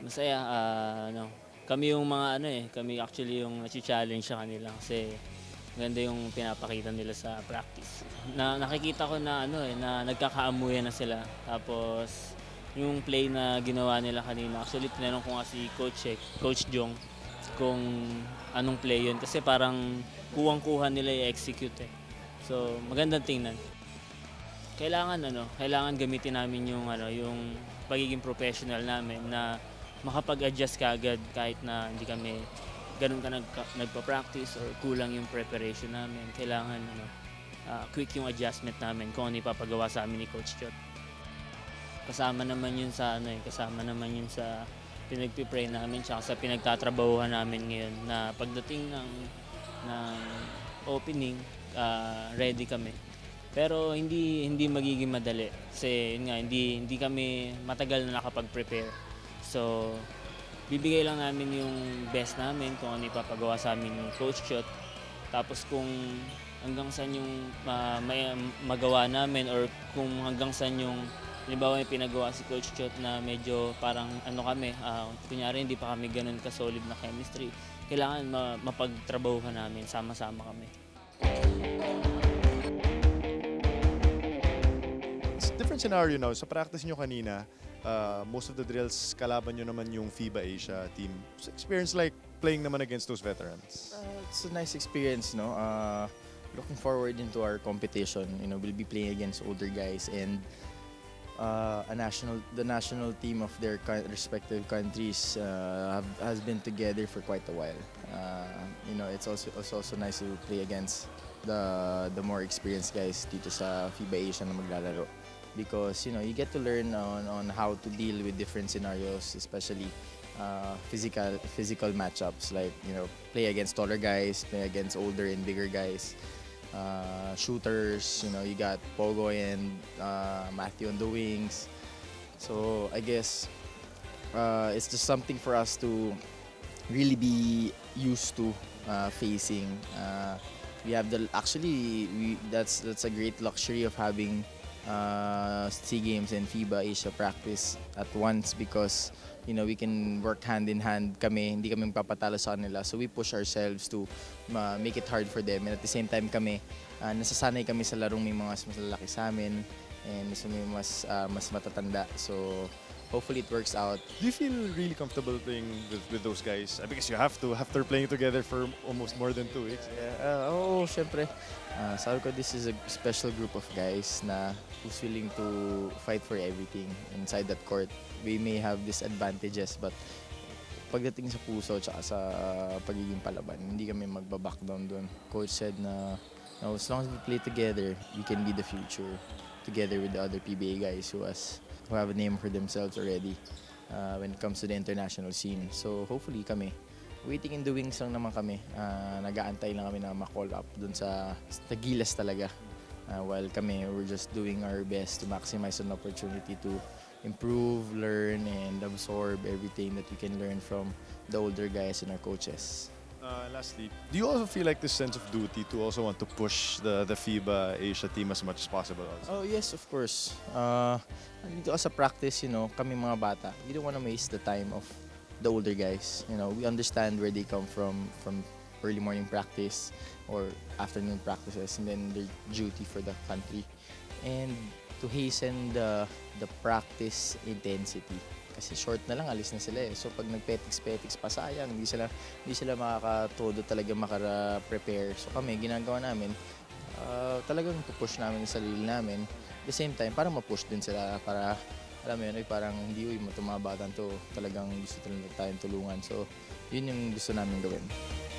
Masaya, kami yung mga kami actually yung nache-challenge sa kanila kasi maganda yung pinapakita nila sa practice. Nakikita ko na na nagkakaamuyan na sila. Tapos yung play na ginawa nila kanina, actually tinanong ko nga si Coach Jong kung anong play yun kasi parang kuwang-kuha nila i-execute eh. So magandang tingnan. Kailangan gamitin namin yung pagiging professional namin na makapag-adjust kaagad kahit na hindi kami gano'n nagpa-practice or kulang yung preparation namin. Kailangan quick yung adjustment namin kung ano ipapagawa sa amin ni Coach Chot. Kasama naman yun sa pinagpi-pray namin tsaka sa pinagtatrabahuhan namin ngayon na pagdating ng opening, ready kami. Pero hindi magiging madali kasi yun nga, hindi kami matagal na nakapag-prepare. So, bibigay lang namin yung best namin kung ano ipapagawa sa amin ni Coach Chot. Tapos kung hanggang saan yung magawa namin or kung hanggang saan yung halimbawa yung pinagawa si Coach Chot na medyo parang kunyari hindi pa kami ganun ka-solid na chemistry, kailangan mapagtrabahuhan namin, sama-sama kami. It's a different scenario now. Sa practice nyo kanina, most of the drills, kalaban nyo naman yung FIBA Asia team. What's the experience like playing naman against those veterans? It's a nice experience, no? Looking forward into our competition. We'll be playing against older guys and the national team of their respective countries has been together for quite a while. It's also nice to play against the more experienced guys dito sa FIBA Asia na maglalaro. Because you get to learn on how to deal with different scenarios, especially physical matchups like play against taller guys, play against older and bigger guys, shooters. You got Pogo and Matthew on the wings. So I guess it's just something for us to really be used to facing. We have that's a great luxury of having SEA Games and FIBA Asia practice at once because we can work hand in hand hindi kami magpapatalo sa kanila, so we push ourselves to make it hard for them, and at the same time nasasanay kami sa larong may mga mas malalaki sa amin and may mas matatanda, so hopefully it works out. Do you feel really comfortable playing with those guys? Because you have to, after playing together for almost more than 2 weeks. Oo, syempre. Sabi ko, this is a special group of guys na who's willing to fight for everything inside that court. We may have disadvantages, but pagdating sa puso at sa pagiging palaban, hindi kami magbaback down doon. Coach said na as long as we play together, we can be the future together with the other PBA guys who have a name for themselves already when it comes to the international scene. So hopefully waiting in the wings lang naman kami. Nag-aantay lang kami na ma-call up dun sa Gilas talaga. While we're just doing our best to maximize an opportunity to improve, learn, and absorb everything that we can learn from the older guys and our coaches. Lastly, do you also feel like this sense of duty to also want to push the FIBA Asia team as much as possible also? Oh yes, of course. Dito sa practice, kami mga bata, we don't want to waste the time of the older guys. We understand where they come from early morning practice or afternoon practices, and then their duty for the country, and to hasten the practice intensity. Kasi short na lang, alis na sila eh. So pag nagpetiks-petiks pa, sayang, hindi sila makakatodo talaga makara-prepare. So kami, ginagawa namin, talagang push namin yung sarili namin. At the same time, para ma-push din sila, para alam mo yun, parang hindi, itong mga batang to, talagang gusto talaga tayong tulungan. So yun yung gusto namin gawin.